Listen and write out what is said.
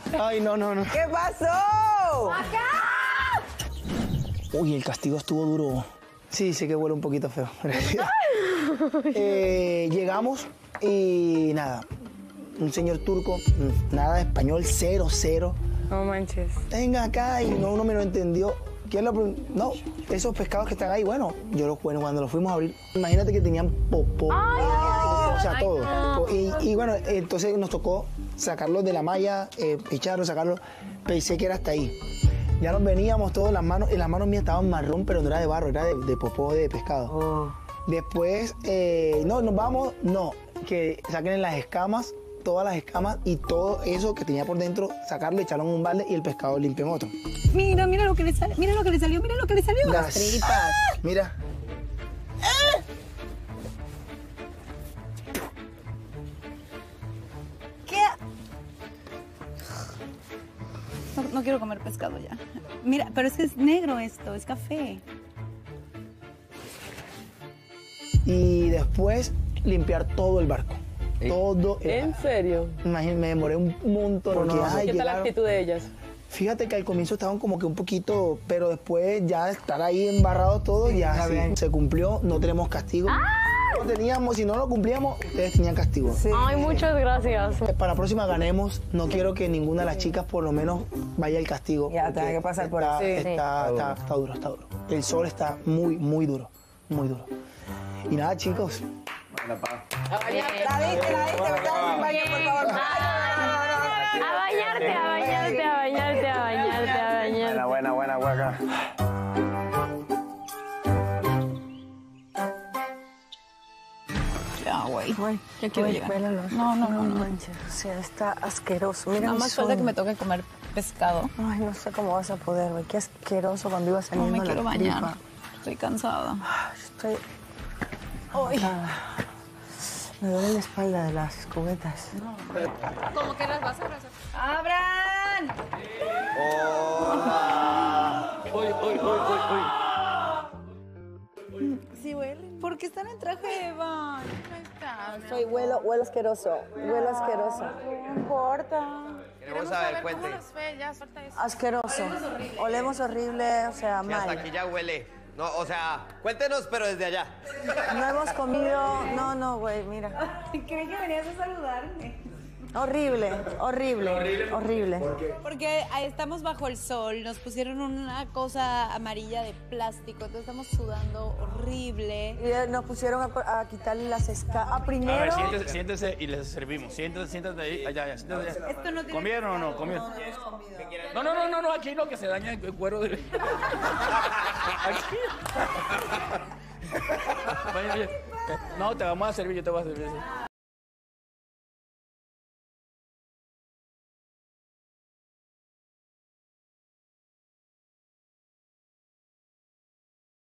Ay, no, no, no. ¿Qué pasó? ¡Acá! Uy, el castigo estuvo duro. Sí, sí que huele un poquito feo. Llegamos y nada, un señor turco, nada de español, cero. No manches. Venga acá y no, uno me lo entendió. ¿Quién lo preguntó? No, esos pescados que están ahí, bueno, cuando los fuimos a abrir, imagínate que tenían popó. O sea, todo. no. Y bueno, entonces nos tocó sacarlos de la malla, echarlos, sacarlos. Pensé que era hasta ahí. Ya nos veníamos todos, las manos mías estaban marrón, pero no era de barro, era de popó de pescado. Después, no, nos vamos, no, que saquen las escamas, todas las escamas y todo eso que tenía por dentro, sacarlo, echarlo en un balde y el pescado limpio en otro. Mira lo que le salió, mira lo que le salió. Las tripas. Mira. ¿Qué? No quiero comer pescado ya. Mira, pero es que es negro esto, es café. Y después limpiar todo el barco. Todo el ¿En serio? Imagínate, me demoré un montón. Porque, ay, ¿Qué tal la llegaron. actitud de ellas? Fíjate que al comienzo estaban como que un poquito, pero después ya de estar ahí embarrados todos, ya sí, se cumplió, no tenemos castigo. No teníamos, si no lo cumplíamos, ustedes tenían castigo. Ay, muchas gracias. Para la próxima ganemos, no quiero que ninguna de las chicas por lo menos vaya al castigo. Ya, tenga que pasar por está, ahí. está duro. El sol está muy duro. Y nada, chicos. La diste, vete al baño, por favor. A bañarte. Buena, guaca. Ya, güey. Ya quiero llegar. No manches, o sea, está asqueroso. Mira, Nada más falta que me toque comer pescado. Ay, no sé cómo vas a poder, güey. Qué asqueroso cuando iba No saliendo me quiero la bañar. tripa. Estoy cansada. Estoy... Ay. Me duele la espalda de las cubetas. ¿Cómo que las vas a abrazar? ¡Abran! Sí huelen. ¿Por qué están en traje de baño? Soy huelo asqueroso. Huelo asqueroso. No importa. Queremos saber, cuente. Asqueroso. Olemos horrible, o sea, Que hasta mal. aquí ya huele. No, o sea, cuéntenos, pero desde allá. No hemos comido... No, güey, mira. Creí que venías a saludarme. Horrible. Porque ahí estamos bajo el sol, nos pusieron una cosa amarilla de plástico, entonces estamos sudando horrible. Y nos pusieron a quitarle las escamas. Primero... A ver, siéntese y les servimos. Siéntate ahí. Allá, siéntate allá. Esto no tiene... ¿Comieron o no? ¿Comieron? No, aquí no, que se daña el cuero de... Aquí. Oye, no, te vamos a servir, yo te voy a servir.